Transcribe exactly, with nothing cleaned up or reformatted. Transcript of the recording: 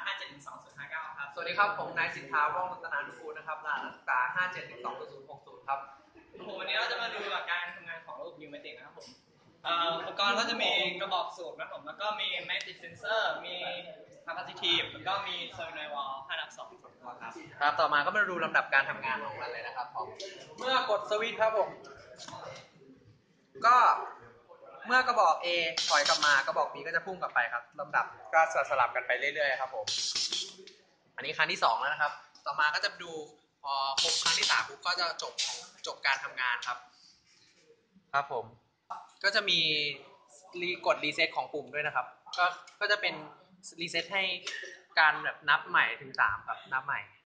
ห้าเจ็ดหนึ่งสองศูนย์ห้าเก้าครับสวัสดีครับผมนายสิทธาว่องรัตนานุกูลนะครับรหัสนักศึกษาห้าเจ็ดหนึ่งสองศูนย์หกศูนย์ครับผมวันนี้เราจะมาดูหลักการทำงานของระบบนิวเมติกนะครับผมอุปกรณ์ก็จะมีกระบอกสูบนะครับผมแล้วก็มี Magnetic Sensor มี Capacitive แล้วก็มี Solenoid Valve ห้านับสองตัวครับครับต่อมาก็มาดูลำดับการทำงานของมันเลยนะครับผมเมื่อกดสวิตช์ครับผมก็เมื่อกระบอก A ถอยกลับมากระบอก B ก็จะพุ่งกลับไปครับลำดับก็สลับกันไปเรื่อยๆครับผมอันนี้ครั้งที่สองแล้วนะครับต่อมาก็จะดูพอครบครั้งที่สามปุ๊บก็จะจบจบการทำงานครับครับผมก็จะมีรีกดรีเซ็ตของปุ่มด้วยนะครับก็ก็จะเป็นรีเซ็ตให้การแบบนับใหม่ถึงสามครับนับใหม่